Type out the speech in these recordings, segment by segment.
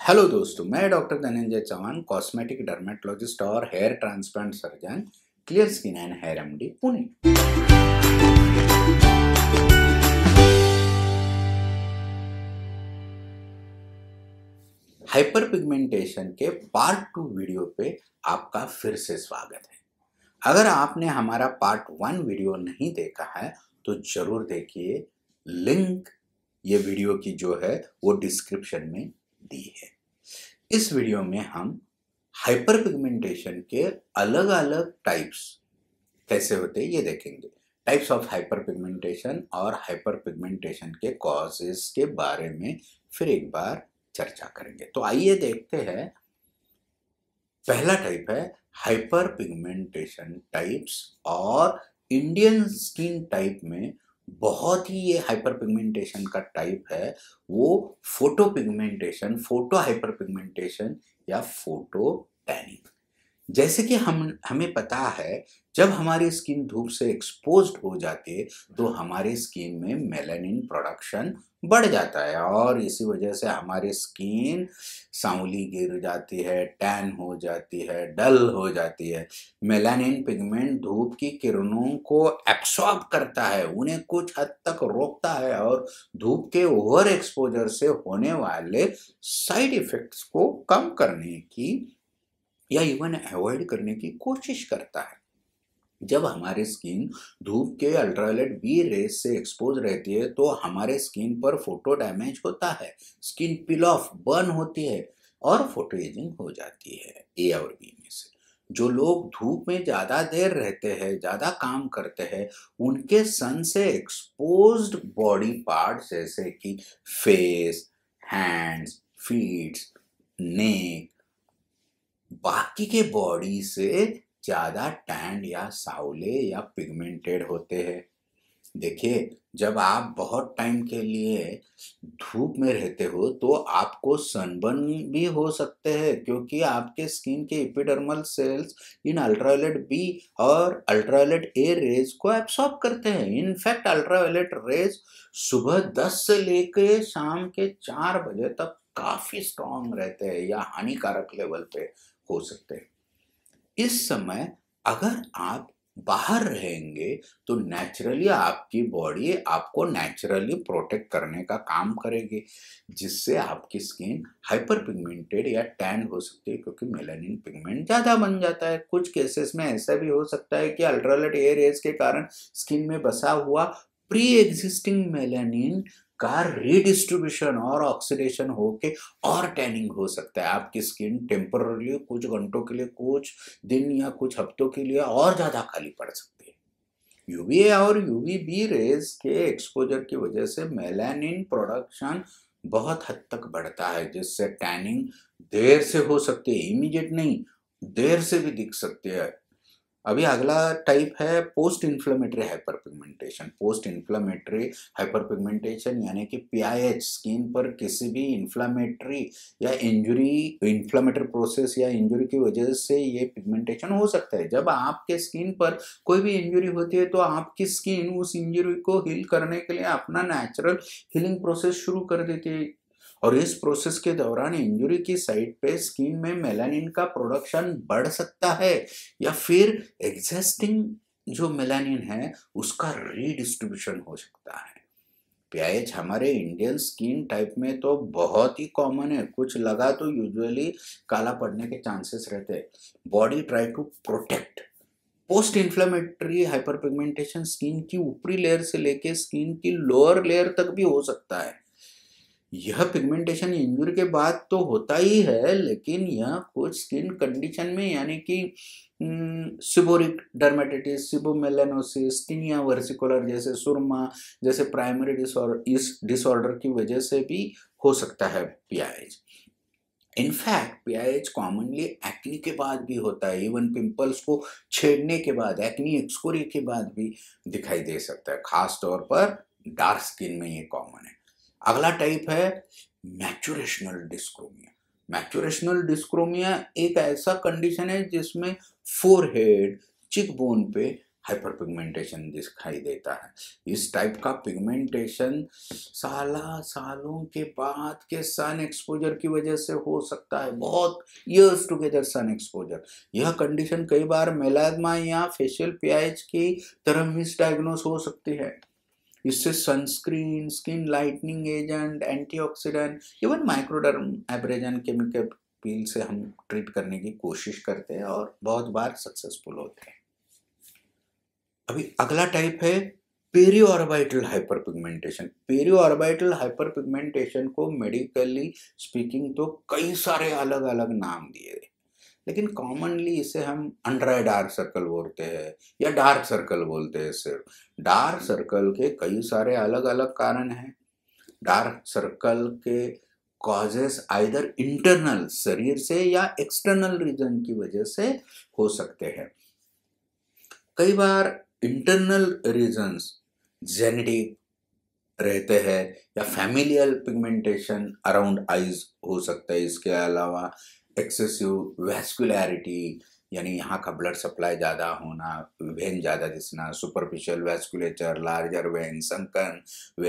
Hello दोस्तों, मैं doctor Dhananjay Chauhan, cosmetic dermatologist और hair transplant surgeon, clear skin and hair MD, Pune. Hyper pigmentation के part 2 video पे आपका फिर से स्वागत है। अगर आपने हमारा पार्ट 1 वीडियो नहीं देखा है तो जरूर देखिए, लिंक ये वीडियो की जो है वो डिस्क्रिप्शन में दी है। इस वीडियो में हम हाइपर पिगमेंटेशन के अलग अलग टाइप्स कैसे होते हैं ये देखेंगे। टाइप्स ऑफ हाइपर पिगमेंटेशन और हाइपर पिगमेंटेशन के कॉजेस के बारे में फिर एक बार चर्चा करेंगे। तो आइए देखते हैं। पहला टाइप है हाइपर पिगमेंटेशन टाइप्स, और इंडियन स्किन टाइप में बहुत ही ये हाइपर पिगमेंटेशन का टाइप है वो photo pigmentation, photo hyper pigmentation या फोटो टैनिंग। जैसे कि हमें पता है, जब हमारी स्किन धूप से एक्सपोज्ड हो जाती है तो हमारी स्किन में मेलानिन प्रोडक्शन बढ़ जाता है और इसी वजह से हमारी स्किन सांवली गिर जाती है, टैन हो जाती है, डल हो जाती है। मेलानिन पिगमेंट धूप की किरणों को एब्सॉर्ब करता है, उन्हें कुछ हद तक रोकता है और धूप के ओवर एक्सपोजर से होने वाले साइड इफेक्ट्स को कम करने की या इवन अवॉइड करने की कोशिश करता है। जब हमारी स्किन धूप के अल्ट्रावायलेट बी रेज से एक्सपोज रहती है तो हमारे स्किन पर फोटो डैमेज होता है, स्किन पील ऑफ, बर्न होती है और फोटो एजिंग हो जाती है ए और बी में से। जो लोग धूप में ज़्यादा देर रहते हैं, ज़्यादा काम करते हैं, उनके सन से एक्सपोज्ड बॉडी पार्ट्स जैसे कि फेस, हैंड्स, फीट, नेक, बाकी के बॉडी से ज़्यादा टैंड या सावले या पिगमेंटेड होते हैं। देखिए, जब आप बहुत टाइम के लिए धूप में रहते हो तो आपको सनबर्न भी हो सकते हैं, क्योंकि आपके स्किन के एपिडर्मल सेल्स इन अल्ट्रावायलेट बी और अल्ट्रावायलेट ए रेज को एब्सॉर्ब करते हैं। इनफैक्ट अल्ट्रावायलेट रेज सुबह 10 से लेकर शाम के 4 बजे तक काफ़ी स्ट्रॉन्ग रहते हैं या हानिकारक लेवल पे हो सकते हैं। इस समय अगर आप बाहर रहेंगे तो नेचुरली आपकी बॉडी आपको नेचुरली प्रोटेक्ट करने का काम करेगी, जिससे आपकी स्किन हाइपर पिगमेंटेड या टैन हो सकती है, क्योंकि मेलानिन पिगमेंट ज़्यादा बन जाता है। कुछ केसेस में ऐसा भी हो सकता है कि अल्ट्रावायलेट ए रेज के कारण स्किन में बसा हुआ प्री एग्जिस्टिंग मेलानिन का रीडिस्ट्रीब्यूशन और ऑक्सीडेशन होके और टैनिंग हो सकता है। आपकी स्किन टेम्पररी कुछ घंटों के लिए, कुछ दिन या कुछ हफ्तों के लिए और ज़्यादा काली पड़ सकती है। यूवीए और यूवीबी रेज के एक्सपोजर की वजह से मेलानिन प्रोडक्शन बहुत हद तक बढ़ता है, जिससे टैनिंग देर से हो सकती है, इमीडिएट नहीं, देर से भी दिख सकती है। अभी अगला टाइप है post inflammatory hyper pigmentation. Post inflammatory hyper pigmentation यानी कि पीआईएच, स्किन पर किसी भी इन्फ्लेमेटरी या इंजुरी, इन्फ्लेमेटरी प्रोसेस या इंजुरी की वजह से ये पिगमेंटेशन हो सकता है। जब आपके स्किन पर कोई भी इंजुरी होती है तो आपकी स्किन उस इंजुरी को हील करने के लिए अपना नेचुरल हीलिंग प्रोसेस शुरू कर देती है, और इस प्रोसेस के दौरान इंजुरी की साइट पे स्किन में मेलानिन का प्रोडक्शन बढ़ सकता है या फिर एग्जिस्टिंग जो मेलानिन है उसका रीडिस्ट्रीब्यूशन हो सकता है। पीआईएच हमारे इंडियन स्किन टाइप में तो बहुत ही कॉमन है, कुछ लगा तो यूजुअली काला पड़ने के चांसेस रहते हैं। Body try to protect. Post inflammatory hyper pigmentation skin की ऊपरी लेयर से लेके स्किन की लोअर लेयर तक भी हो सकता है। यह पिगमेंटेशन इंजुरी के बाद तो होता ही है, लेकिन यह कुछ स्किन कंडीशन में यानी कि seborrheic dermatitis, sebomelanosis, tinea versicolor जैसे सुरमा जैसे प्राइमरी डिसऑर्डर की वजह से भी हो सकता है PIH. In fact PIH commonly acne के बाद भी होता है, इवन पिंपल्स को छेड़ने के बाद, एक्नी एक्सकोरी के बाद भी दिखाई दे सकता है। खास तौर पर डार्क स्किन में ये कॉमन है। अगला टाइप है मैचुरेशनल डिस्क्रोमिया। मैचुरेशनल डिस्क्रोमिया एक ऐसा कंडीशन है जिसमें फोरहेड, चिक बोन पे हाइपर पिगमेंटेशन दिखाई देता है। इस टाइप का पिगमेंटेशन सालों के बाद के सन एक्सपोजर की वजह से हो सकता है, बहुत ईयर्स टुगेदर सन एक्सपोजर। यह कंडीशन कई बार मेलास्मा या फेशियल पीआईएच की तरह मिसडायग्नोस हो सकती है। इससे sunscreen, skin lightening agent, antioxidant, even microdermabrasion chemical peel से हम ट्रीट करने की कोशिश करते हैं और बहुत बार सक्सेसफुल होते हैं। अभी अगला टाइप है पेरियोर्बिटल हाइपरपिगमेंटेशन। पेरियोर्बिटल हाइपरपिगमेंटेशन को मेडिकली स्पीकिंग तो कई सारे अलग अलग नाम दिए, लेकिन कॉमनली इसे हम अंडर आई डार्क सर्कल बोलते हैं या डार्क सर्कल बोलते हैं। सिर्फ डार्क सर्कल के कई सारे अलग अलग कारण हैं। डार्क सर्कल के कॉजेस आइदर इंटरनल शरीर से या एक्सटर्नल रीजन की वजह से हो सकते हैं। कई बार इंटरनल रीजन्स जेनेटिक रहते हैं या फैमिलियल पिगमेंटेशन अराउंड आईज हो सकता है। इसके अलावा एक्सेसिव वैस्कुलैरिटी, यानी यहाँ का ब्लड सप्लाई ज़्यादा होना, वेन ज़्यादा दिखना, superficial vasculature, larger vein, sunken,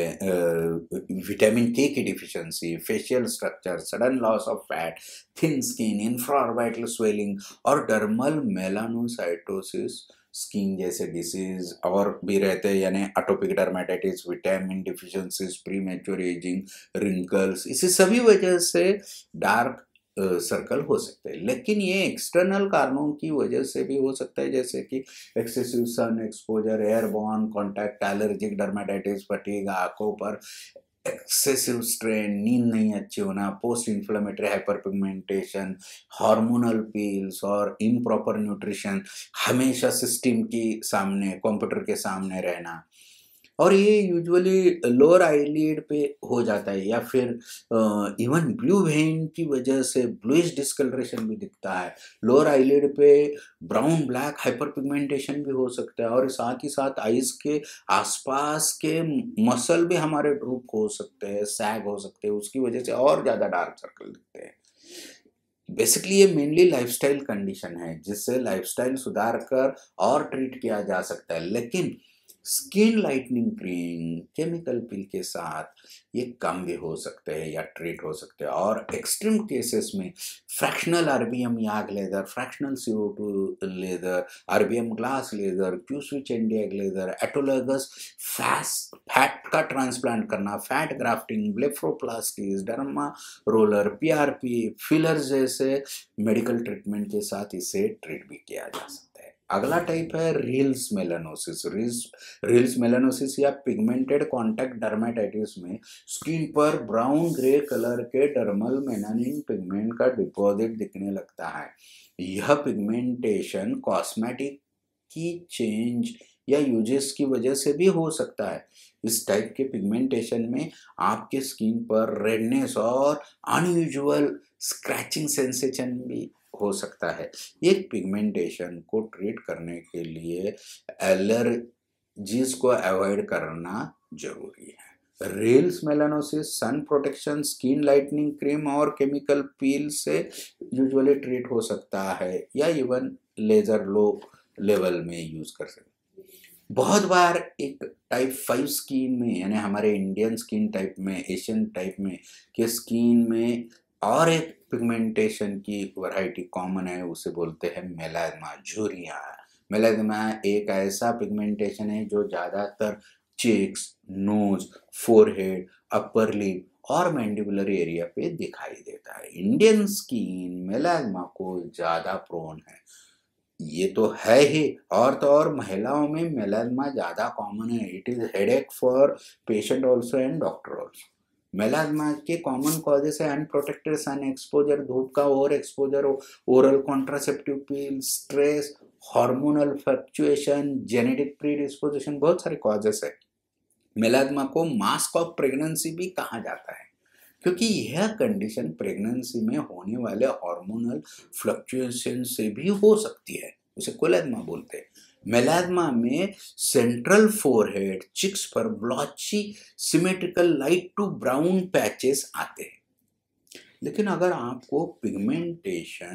vitamin K की deficiency, facial structure, sudden loss of fat, thin skin, infraorbital swelling और डर्मल मेलानोसाइटोसिस, स्किन जैसे डिसीज और भी रहते हैं, यानी atopic dermatitis, vitamin deficiencies, premature ageing, wrinkles. इसी सभी वजह से डार्क सर्कल हो सकते हैं। लेकिन ये एक्सटर्नल कारणों की वजह से भी हो सकता है, जैसे कि excessive sun exposure, airborne contact, allergic dermatitis, fatigue, आंखों पर एक्सेसिव स्ट्रेन, नींद नहीं अच्छी होना, post inflammatory hyperpigmentation, hormonal peels और इम्प्रॉपर न्यूट्रिशन, हमेशा सिस्टम की सामने, कंप्यूटर के सामने रहना। और ये यूजुअली लोअर आईलिड पे हो जाता है, या फिर इवन ब्लू वेन की वजह से ब्लूइश डिस्कलरेशन भी दिखता है। लोअर आईलिड पे ब्राउन ब्लैक हाइपरपिगमेंटेशन भी हो सकता है, और साथ ही साथ आईज के आसपास के मसल भी हमारे ड्रूप हो सकते हैं, सैग हो सकते हैं, उसकी वजह से और ज़्यादा डार्क सर्कल दिखते हैं। बेसिकली ये मेनली लाइफस्टाइल कंडीशन है, जिससे लाइफस्टाइल सुधार कर और ट्रीट किया जा सकता है। लेकिन skin lightening cream, chemical peel के साथ ये कम भी हो सकते हैं या ट्रीट हो सकते हैं। और एक्सट्रीम केसेस में fractional RBM YAG laser, fractional CO2 laser, RBM glass laser, Q switch NdYAG laser, autologous fat का ट्रांसप्लांट करना, fat grafting, blepharoplasties, derma roller, PRP, filler जैसे मेडिकल ट्रीटमेंट के साथ इसे ट्रीट भी किया जा सकता है। अगला टाइप है रील्स मेलानोसिस। रील्स मेलानोसिस या पिगमेंटेड कॉन्टैक्ट डर्मेटाइटिस में स्किन पर ब्राउन ग्रे कलर के डर्मल मेलानिन पिगमेंट का डिपॉजिट दिखने लगता है। यह पिगमेंटेशन कॉस्मेटिक की चेंज या यूजेस की वजह से भी हो सकता है। इस टाइप के पिगमेंटेशन में आपके स्किन पर रेडनेस और अनयूजुअल स्क्रैचिंग सेंसेशन भी हो सकता है। ये पिगमेंटेशन को ट्रीट करने के लिए एलर्जीज को अवॉइड करना जरूरी है। Riehl's melanosis sun protection, skin lightening cream और केमिकल पील से यूजुअली ट्रीट हो सकता है, या इवन लेजर लो लेवल में यूज कर सकते हैं। बहुत बार एक टाइप 5 स्किन में, यानी हमारे इंडियन स्किन टाइप में, एशियन टाइप में के स्किन में और एक पिगमेंटेशन की वैरायटी कॉमन है, उसे बोलते हैं मेलास्मा, झुर्रियाँ। मेलास्मा एक ऐसा पिगमेंटेशन है जो ज़्यादातर cheeks, nose, forehead, upper lip और मैंडिबुलर एरिया पे दिखाई देता है। इंडियन स्किन मेलास्मा को ज़्यादा प्रोन है, ये तो है ही। और तो और महिलाओं में मेलास्मा ज़्यादा कॉमन है। It is headache for patient also and doctor also. Melasma के कॉमन कॉजेस है अनप्रोटेक्टेड सन एक्सपोजर, धूप का over exposure, oral contraceptive pill, stress, hormonal fluctuation, genetic predisposition, बहुत सारे कॉजेस है। मेलास्मा को मास्क ऑफ प्रेगनेंसी भी कहा जाता है, क्योंकि यह कंडीशन प्रेगनेंसी में होने वाले हार्मोनल फ्लक्चुएशन से भी हो सकती है, उसे कोलेस्मा बोलते हैं। मेलास्मा में सेंट्रल फोरहेड, चिक्स पर blotchy symmetrical light to brown patches आते हैं। लेकिन अगर आपको पिगमेंटेशन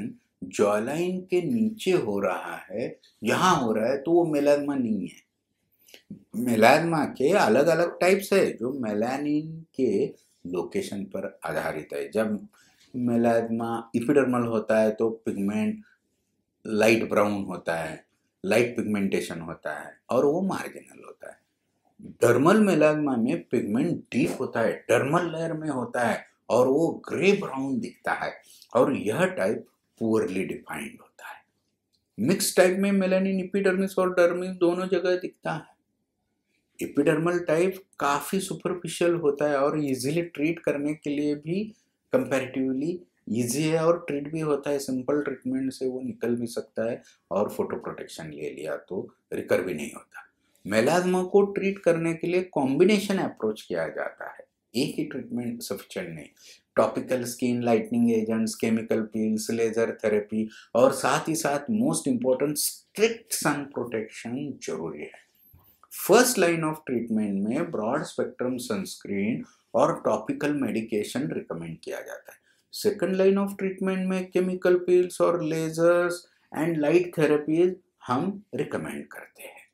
जॉलाइन के नीचे हो रहा है, यहाँ हो रहा है, तो वो मेलानोमा नहीं है। मेलानोमा के अलग अलग टाइप्स है जो मेलानिन के लोकेशन पर आधारित है। जब मेलानोमा एपिडर्मल होता है तो पिगमेंट लाइट ब्राउन होता है, लाइट पिगमेंटेशन होता है और वो मार्जिनल होता है। डर्मल मेलानोमा में पिगमेंट डीप होता है, डर्मल लेयर में होता है और वो ग्रे ब्राउन दिखता है और यह टाइप पुअरली डिफाइंड होता है। मिक्स टाइप में मेलानिन एपिडर्मिस और डर्मिस दोनों जगह दिखता है। एपिडर्मल टाइप काफी सुपरफिशियल होता है और इजीली ट्रीट करने के लिए भी कंपैरेटिवली इजी है और ट्रीट भी होता है। सिंपल ट्रीटमेंट से वो निकल भी सकता है और फोटो प्रोटेक्शन ले लिया तो रिकर भी नहीं होता। मेलानोमा को ट्रीट करने के लिए कॉम्बिनेशन अप्रोच किया जाता है, एक ही ट्रीटमेंट सफिशिएंट नहीं। Topical skin lightening agents, chemical peels, laser therapy और साथ ही साथ most important strict sun protection जरूरी है। फर्स्ट लाइन ऑफ ट्रीटमेंट में ब्रॉड स्पेक्ट्रम सनस्क्रीन और टॉपिकल मेडिकेशन रिकमेंड किया जाता है। सेकंड लाइन ऑफ ट्रीटमेंट में केमिकल पील्स और लेजर्स एंड लाइट थेरेपीज हम रिकमेंड करते हैं।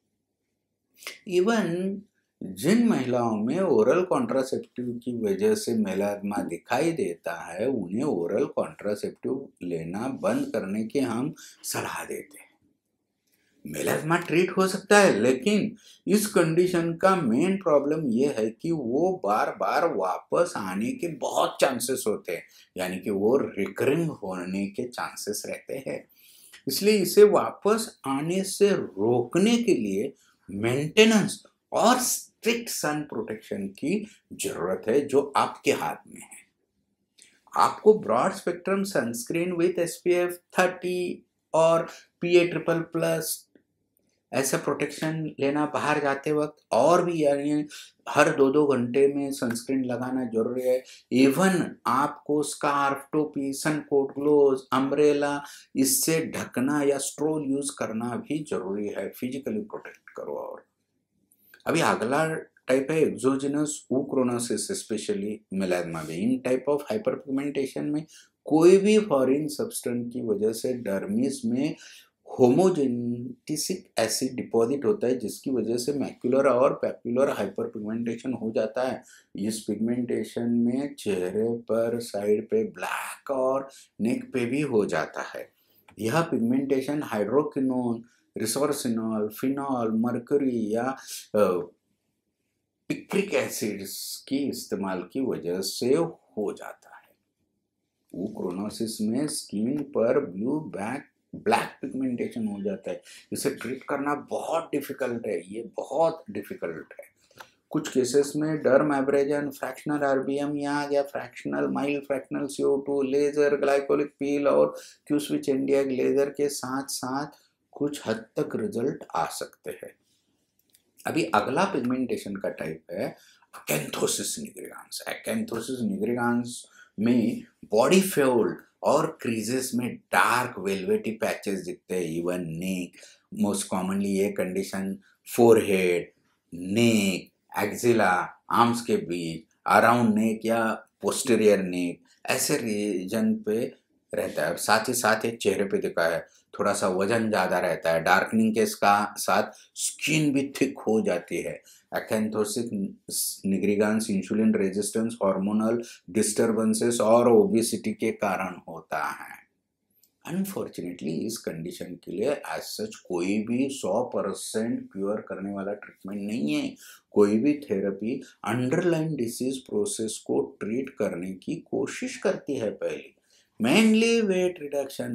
इवन जिन महिलाओं में ओरल कॉन्ट्रासेप्टिव की वजह से मेलानोमा दिखाई देता है, उन्हें ओरल कॉन्ट्रासेप्टिव लेना बंद करने की हम सलाह देते हैं। मेलानोमा ट्रीट हो सकता है, लेकिन इस कंडीशन का मेन प्रॉब्लम ये है कि वो बार बार वापस आने के बहुत चांसेस होते हैं, यानी कि वो रिकरिंग होने के चांसेस रहते हैं। इसलिए इसे वापस आने से रोकने के लिए मेंटेनेंस और स्ट्रिक्ट सन प्रोटेक्शन की जरूरत है, जो आपके हाथ में है। आपको broad spectrum sunscreen with SPF 30 और PA+++ ऐसा प्रोटेक्शन लेना बाहर जाते वक्त, और भी यानी हर 2-2 घंटे में सनस्क्रीन लगाना जरूरी है। इवन आपको स्कार्फ, टोपी, सनकोट, ग्लोव्स, अम्ब्रेला इससे ढकना या स्ट्रोल यूज करना भी जरूरी है। फिजिकली प्रोटेक्ट करो। और अभी अगला टाइप है एक्सोजेनस ऊक्रोनोसिस, स्पेशली मेलानोमा में। इन टाइप ऑफ हाइपरपिगमेंटेशन में कोई भी फॉरेन सब्सटेंस की वजह से डर्मिस में होमोजेनेटिक एसिड डिपॉजिट होता है, जिसकी वजह से मैक्युलर और पैपुलर हाइपरपिगमेंटेशन हो जाता है। इस पिगमेंटेशन में चेहरे पर, साइड पे ब्लैक और नेक पे भी हो जाता है। यह pigmentation hydroquinone, resorcinol, phenol, mercury या पिक्रिक एसिड्स की इस्तेमाल की वजह से हो जाता है। ऊक्रोनोसिस में स्किन पर ब्लैक पिगमेंटेशन हो जाता है। इसे ट्रीट करना बहुत डिफिकल्ट है, ये बहुत डिफिकल्ट है। कुछ केसेस में डर्माब्रेजन, फ्रैक्शनल RBM या fractional mild fractional CO2, laser, glycolic peel और Q-स्विच एंडियाग लेजर के साथ साथ कुछ हद तक रिजल्ट आ सकते हैं। अभी अगला पिगमेंटेशन का टाइप है अकैंथोसिस निग्रिगांस। अकैंथोसिस निग्रिगांस में बॉडी फोल्ड और क्रीजेस में डार्क वेलवेटी पैचेस दिखते हैं। इवन नेक, मोस्ट कॉमनली ये condition forehead, neck, axilla, arms के बीच, अराउंड नेक या पोस्टीरियर नेक, ऐसे रीजन पे रहता है। साथ ही साथ एक चेहरे पे दिखा है, थोड़ा सा वजन ज़्यादा रहता है। डार्कनिंग के साथ स्किन भी थिक हो जाती है। Acanthosis nigricans insulin resistance, hormonal disturbances और ओबेसिटी के कारण होता है। अनफॉर्चुनेटली इस कंडीशन के लिए एज सच कोई भी 100% क्योर करने वाला ट्रीटमेंट नहीं है। कोई भी थेरेपी अंडरलाइन डिसीज प्रोसेस को ट्रीट करने की कोशिश करती है। पहले mainly weight reduction,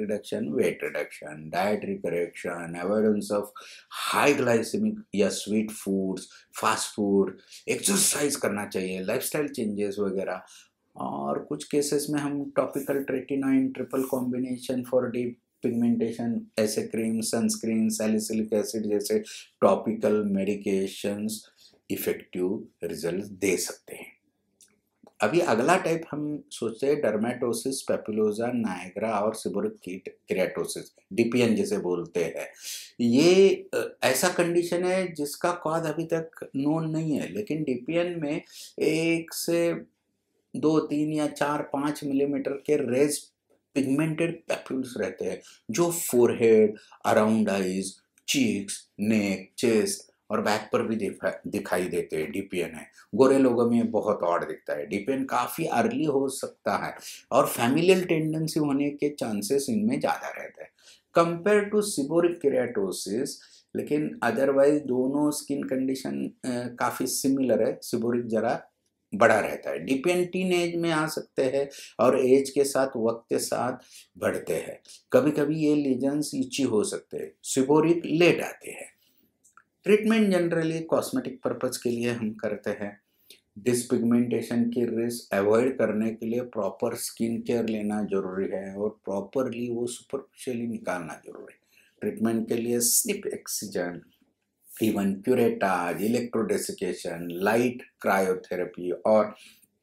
dietary correction, avoidance of high glycemic या sweet foods, fast food, exercise करना चाहिए, लाइफस्टाइल चेंजेस वगैरह। और कुछ केसेस में हम topical tretinoin triple combination for deep pigmentation, ऐसे क्रीम, सनस्क्रीन, सैलिसिलिक एसिड जैसे टॉपिकल मेडिकेशंस इफेक्टिव रिजल्ट दे सकते हैं। अभी अगला टाइप हम सोचते हैं डर्मेटोसिस, पेपुलोसा, नायग्रा और सिबोरिक केराटोसिस, DPN जिसे बोलते हैं। ये ऐसा कंडीशन है जिसका कॉज अभी तक नोन नहीं है, लेकिन DPN में 1 से 2, 3 या 4, 5 मिलीमीटर के रेज पिगमेंटेड पैप्यूल्स रहते हैं जो forehead, around eyes, cheeks, neck, chest और बैक पर भी दिखाई देते हैं। डीपीएन है, गोरे लोगों में बहुत ऑड दिखता है। डीपीएन काफ़ी अर्ली हो सकता है और फैमिलियल टेंडेंसी होने के चांसेस इनमें ज़्यादा रहते हैं कंपेयर टू सीबोरिक केराटोसिस। लेकिन अदरवाइज दोनों स्किन कंडीशन काफ़ी सिमिलर है। सीबोरिक जरा बड़ा रहता है। डीपीएन टीन एज में आ सकते हैं और एज के साथ, वक्त के साथ बढ़ते हैं। कभी कभी ये लीजन्स इची हो सकते हैं। सीबोरिक लेट आते हैं। ट्रीटमेंट जनरली कॉस्मेटिक पर्पज के लिए हम करते हैं। डिसपिगमेंटेशन की रिस्क अवॉइड करने के लिए प्रॉपर स्किन केयर लेना जरूरी है और प्रॉपरली वो सुपरफिशियली निकालना जरूरी है। ट्रीटमेंट के लिए snip excision, even curettage, electrodesiccation, light cryotherapy और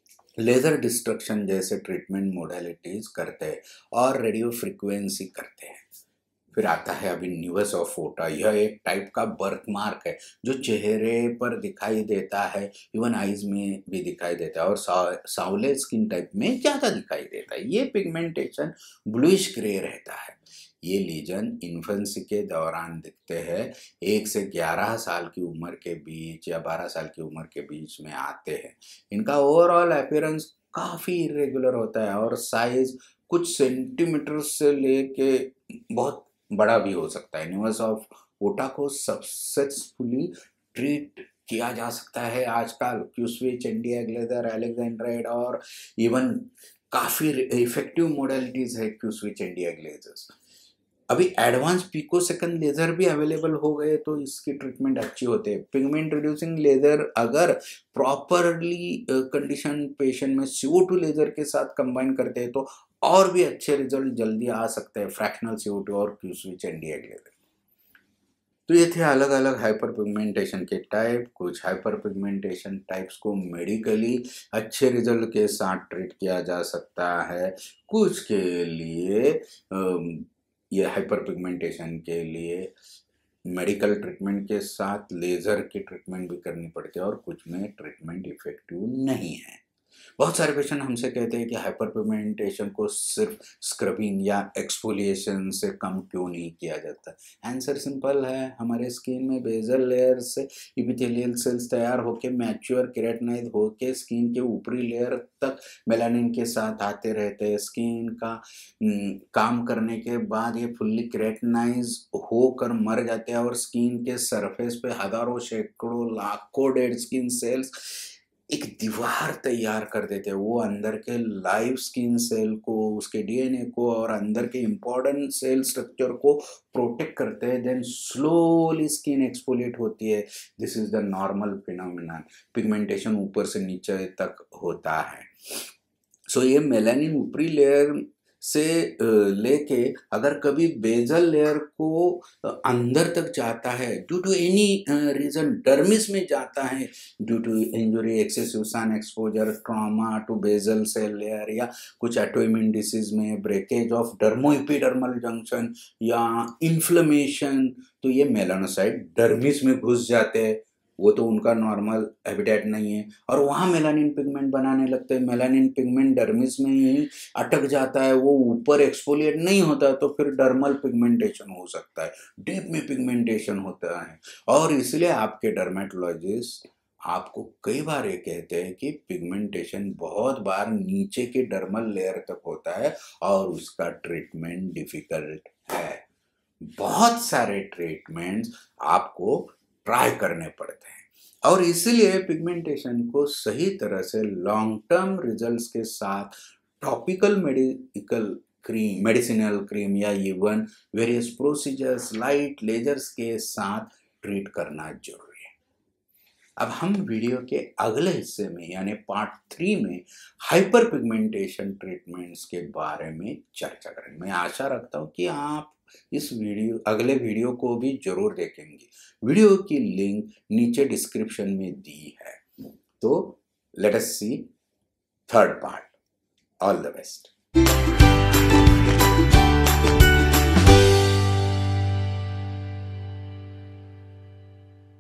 लेजर डिस्ट्रक्शन जैसे ट्रीटमेंट मोडालिटीज करते हैं और रेडियो फ्रीक्वेंसी करते हैं। फिर आता है अभी न्यूस ऑफ फोटा। यह एक टाइप का बर्थ मार्क है जो चेहरे पर दिखाई देता है, इवन आईज में भी दिखाई देता है और सावले स्किन टाइप में ज़्यादा दिखाई देता है। ये पिगमेंटेशन ब्लूइश ग्रे रहता है। ये लीजन इन्फेंसी के दौरान दिखते हैं। 1 से 11 साल की उम्र के बीच या 12 साल की उम्र के बीच में आते हैं। इनका ओवरऑल अपीयरेंस काफ़ी इरेगुलर होता है और साइज कुछ सेंटीमीटर से लेके बहुत बड़ा भी हो सकता है। न्यूस ऑफ फोटा को सक्सेसफुली ट्रीट किया जा सकता है आजकल। क्यूस्विच, एंटी ग्लेजर, एलेक्जेंड्राइड और इवन काफ़ी इफेक्टिव मोडालिटीज़ है क्यूस्विच, एंटी ग्लेजर्स। अभी एडवांस पिकोसेकंड लेजर भी अवेलेबल हो गए तो इसकी ट्रीटमेंट अच्छी होती है। पिगमेंट रिड्यूसिंग लेजर अगर प्रॉपरली कंडीशन पेशेंट में CO2 लेजर के साथ कंबाइन करते हैं तो और भी अच्छे रिजल्ट जल्दी आ सकते हैं। फ्रैक्शनल CO2 और क्यूस्विच, एंटी ग्लेजर। तो ये थे अलग अलग हाइपर पिगमेंटेशन के टाइप। कुछ हाइपर पिगमेंटेशन टाइप्स को मेडिकली अच्छे रिजल्ट के साथ ट्रीट किया जा सकता है। कुछ के लिए ये हाइपर पिगमेंटेशन के लिए मेडिकल ट्रीटमेंट के साथ लेज़र की ट्रीटमेंट भी करनी पड़ती है और कुछ में ट्रीटमेंट इफेक्टिव नहीं है। बहुत सारे पेशेंट हमसे कहते हैं कि हाइपर पिगमेंटेशन को सिर्फ स्क्रबिंग या एक्सफोलिएशन से कम क्यों नहीं किया जाता। आंसर सिंपल है, हमारे स्किन में बेजल लेयर से इपिथेलियल सेल्स तैयार होके मैच्योर केराटिनाइज होके स्किन के ऊपरी लेयर तक मेलानिन के साथ आते रहते हैं। स्किन का काम करने के बाद ये फुल्ली केराटिनाइज होकर मर जाते हैं और स्किन के सरफेस पे हजारों, सैकड़ों, लाखों डेड स्किन सेल्स एक दीवार तैयार कर देते हैं। वो अंदर के लाइव स्किन सेल को, उसके DNA को और अंदर के इम्पोर्टेंट सेल स्ट्रक्चर को प्रोटेक्ट करते हैं। देन स्लोली स्किन एक्सफोलिएट होती है। This is the normal phenomenon. Pigmentation ऊपर से नीचे तक होता है। सो ये मेलानिन ऊपरी लेयर से लेके अगर कभी बेजल लेयर को अंदर तक जाता है due to any reason, dermis में जाता है due to injury, excessive sun exposure, trauma to basal cell layer या कुछ ऑटोइम्यून डिसीज में ब्रेकेज ऑफ डर्मोइपिडर्मल जंक्शन या इन्फ्लेमेशन, तो ये मेलानोसाइट डर्मिस में घुस जाते हैं। वो तो उनका नॉर्मल हैबिटेट नहीं है और वहाँ मेलानिन पिगमेंट बनाने लगते हैं। मेलानिन पिगमेंट डर्मिस में ही अटक जाता है, वो ऊपर एक्सफोलिएट नहीं होता, तो फिर डर्मल पिगमेंटेशन हो सकता है, डीप में पिगमेंटेशन होता है। और इसलिए आपके डर्मेटोलॉजिस्ट आपको कई बार ये कहते हैं कि पिगमेंटेशन बहुत बार नीचे के डर्मल लेयर तक होता है और उसका ट्रीटमेंट डिफिकल्ट है। बहुत सारे ट्रीटमेंट्स आपको ट्राई करने पड़ते हैं और इसीलिए पिगमेंटेशन को सही तरह से लॉन्ग टर्म रिजल्ट्स के साथ टॉपिकल मेडिसिनल क्रीम या even various procedures, light, lasers के साथ ट्रीट करना जरूरी है। अब हम वीडियो के अगले हिस्से में यानी पार्ट 3 में हाइपर पिगमेंटेशन ट्रीटमेंट्स के बारे में चर्चा करेंगे। मैं आशा रखता हूँ कि आप इस अगले वीडियो को भी जरूर देखेंगे। वीडियो की लिंक नीचे डिस्क्रिप्शन में दी है। तो let us see third part. All the best.